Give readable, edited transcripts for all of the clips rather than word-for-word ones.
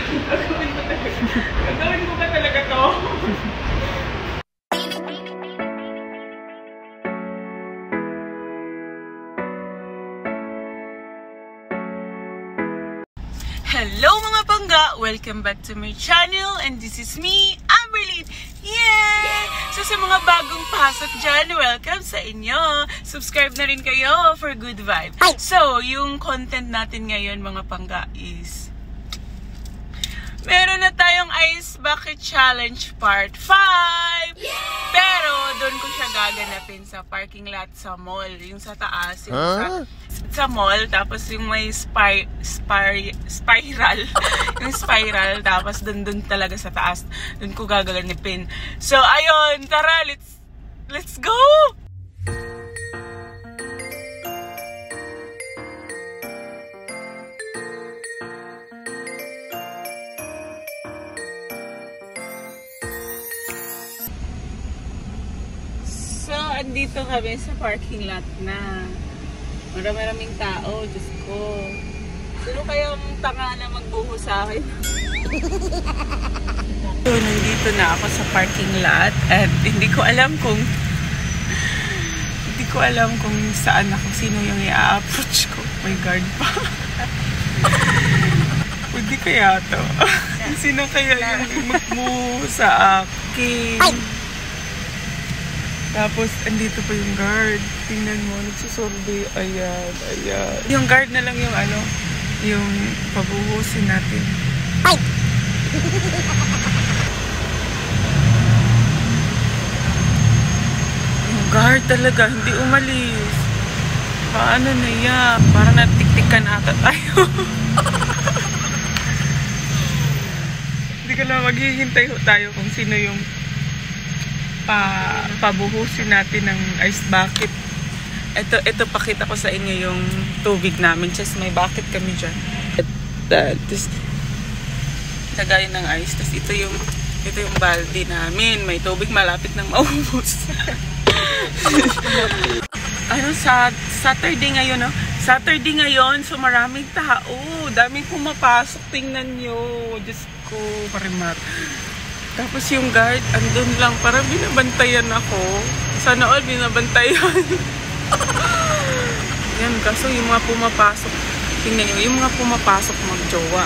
Gagawin ko ba talaga to? Hello mga pangga! Welcome back to my channel and this is me, Amberlyn! Yay! So sa mga bagong pasok dyan, welcome sa inyo! Subscribe na rin kayo for good vibe. So, yung content natin ngayon mga pangga is meron na tayong Ice Bucket Challenge Part 5! Yay! Pero doon ko siya gaganapin sa parking lot sa mall. Yung sa taas, yung sa mall, tapos yung may spiral. Yung spiral, tapos doon talaga sa taas. Doon ko gaganapin. So, ayun, tara, let's go! So, andito kami sa parking lot na. Maraming tao, Diyos ko. Sino kayang tanga na magbuho sa akin? So, nandito na ako sa parking lot at hindi ko alam kung saan ako, sino yung i-approach ko. May guard pa. Hindi kaya to. Sino kaya yung magbuho sa akin? Tapos, andito pa yung guard. Tingnan mo, nagsusurvey. Ayan, ayan. Yung guard na lang yung yung pabuhusin natin. Ay! Yung guard talaga, hindi umalis. Paano na yan? Parang natiktikan ata tayo. Hindi ka lang maghihintay tayo kung sino yung pabuhusin natin ng ice bucket. Ito pakita ko sa inyo yung tubig namin. Just may bucket kami dyan. Tapos lagayin ng ice. Tapos ito yung balde namin. May tubig malapit nang maubos. Saturday ngayon, no? Saturday ngayon, so maraming tao. Daming pumapasok. Tingnan nyo. Diyos ko, parimat. Tapos yung guard, andun lang, parang binabantayan ako. Sana all binabantayan. Yan, kaso yung mga pumapasok, tingnan nyo, yung mga pumapasok magjowa.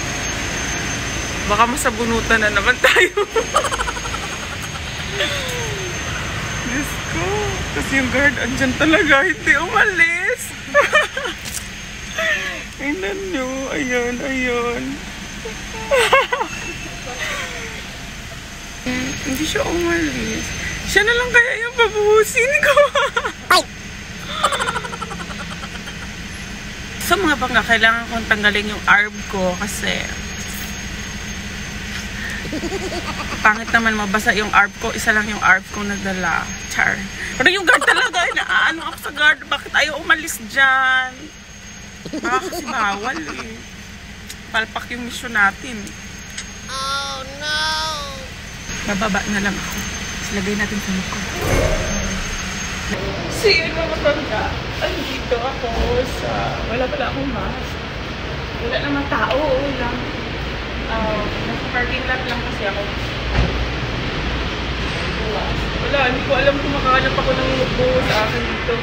Baka masabunutan na naman tayo. Diyos ko. Tapos yung guard, andyan talaga, hindi umalis. Tingnan nyo, ayan, ayan. Hindi siya umalis. Siya na lang kaya yung pabuhusin ko. So mga pangga, kailangan kong tanggalin yung arb ko kasi pangit naman mabasa yung arb ko. Isa lang yung arb ko nagdala. Char. Pero yung guard talaga, naano ako sa guard. Bakit ayaw umalis dyan? Baka kasi bawal eh. Palpak yung mission natin. Oh no! Bababa na lang ako. Lagay natin sa mukha. So yun mga pangga, andito ako sa... Wala pala akong mask. Wala naman tao. Lang. Nasa parking lot lang kasi ako. Wala, hindi ko alam kung makahanap ako ng buo sa akin dito.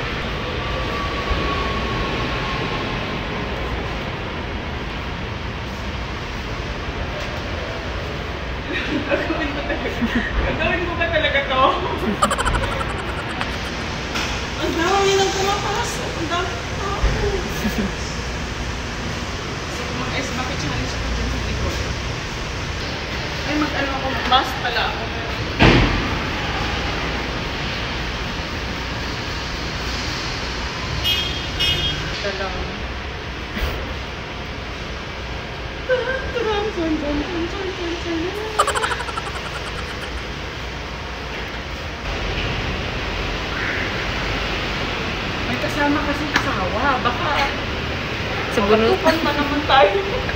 Gagawin ko ba talaga to? Ang dami nang pumapasok. Ang dami tao. Mga ice bucket challenge ako dyan sa likod. Ay, mag-ano ako. Mask pala ako. Ito lang. May kasama kasi asawa. Baka sa bunutan pa naman tayo.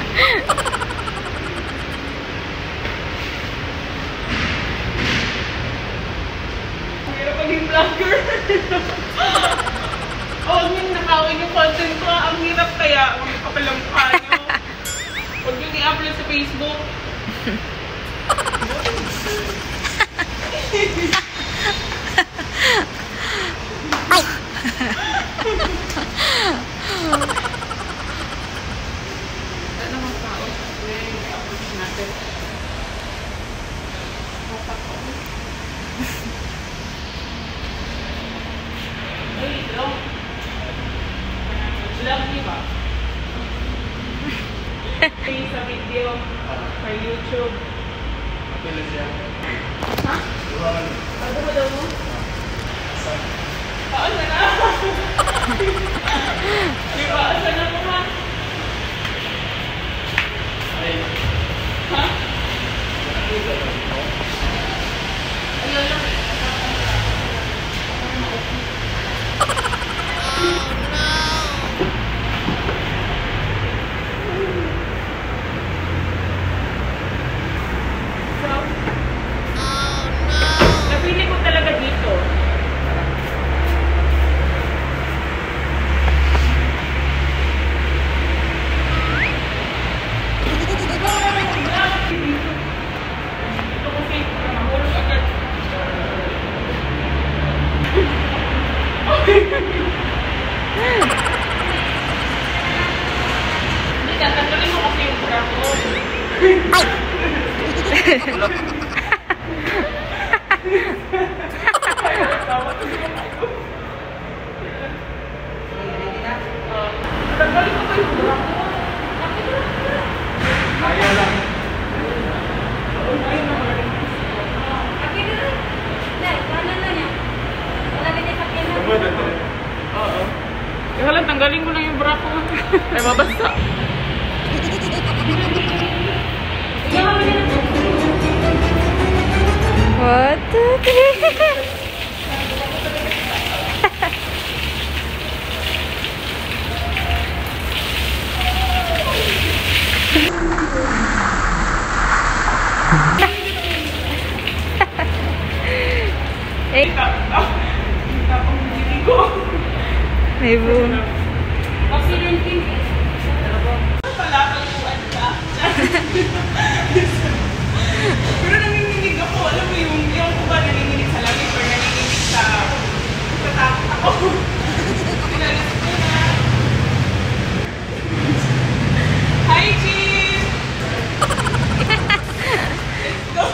Hirap maging vlogger. Huwag niyong nakawin yung content ko. Ang hirap kaya. Huwag niyo kapalang mukha niyo. Huwag yung i-upload sa Facebook. Ano mga tao? I-upload natin. Ay, vlog. Vlog, di ba? Sa video, sa YouTube. Ha? Ano ba daw mo? Paano na? Di ba? Saan na mo ha? Ha? Ayun lang. Napili ko talaga dito. Ito kasi mahulog agad. Hindi, tatanggalin mo kasi yung bra ko. Tatanggalin mo ba yung bra ko? Ayaw lang. Ayaw lang. Oo. Kaya lang, tanggalin mo lang yung bra ko. Ay, mabasa. What? Eh, may boom. Pero nanginginig ako. Alam mo yung ko ba nanginginig sa langit or nanginginig sa tatakot ako. Pinalis ko na. Hi, Chief! Let's go!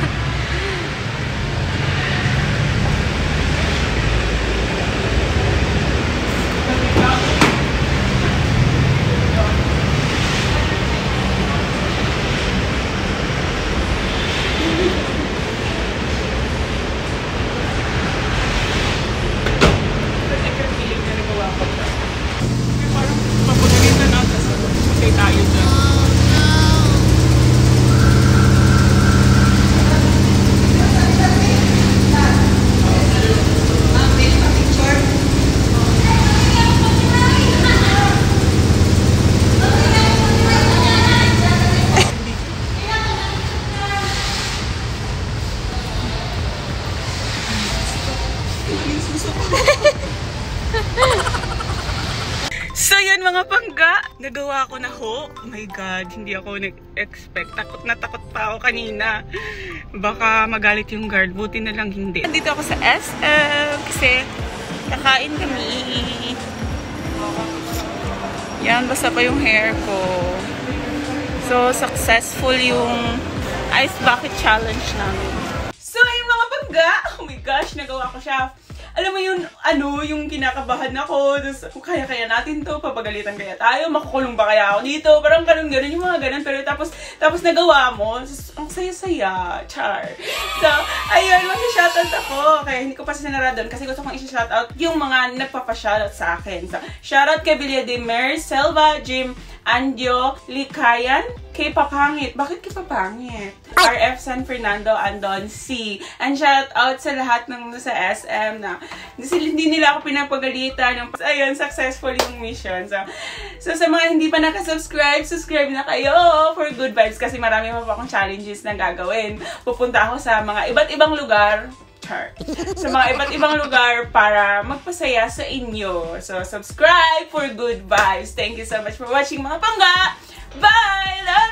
So yan mga pangga, nagawa ko na ho. Oh my God, hindi ako nag-expect. Takot na takot pa ako kanina. Baka magalit yung guard, buti na lang hindi. Nandito ako sa SM kasi kakain kami. Yan, basta pa yung hair ko. So successful yung ice bucket challenge namin. So ayun mga pangga, oh my gosh, nagawa ko siya. Alam mo yun, yung kinakabahan ako, kung kaya natin to, papagalitan kaya tayo, makukulong ba kaya ako dito, parang ganun-ganun, yung mga ganun, pero tapos nagawa mo, ang saya-saya, char. So, ayun, mag-shoutout ako, kaya hindi ko pa sinara doon, kasi gusto kong i-shoutout yung mga nagpapa-shoutout sa akin. So, shoutout kay Bilya de Mer, Selva, Jim, Andio, Likayan, kay Papangit. Bakit kay Papangit? RF San Fernando, Andon C. And shout out sa lahat ng sa SM na hindi nila ako pinapagalitan. Ayun, successful yung mission. So sa mga hindi pa nakasubscribe, subscribe na kayo for good vibes kasi marami pa akong challenges na gagawin. Pupunta ako sa mga iba't ibang lugar. char. Sa mga iba't ibang lugar para magpasaya sa inyo. So, subscribe for good vibes. Thank you so much for watching mga pangga. Bye! Love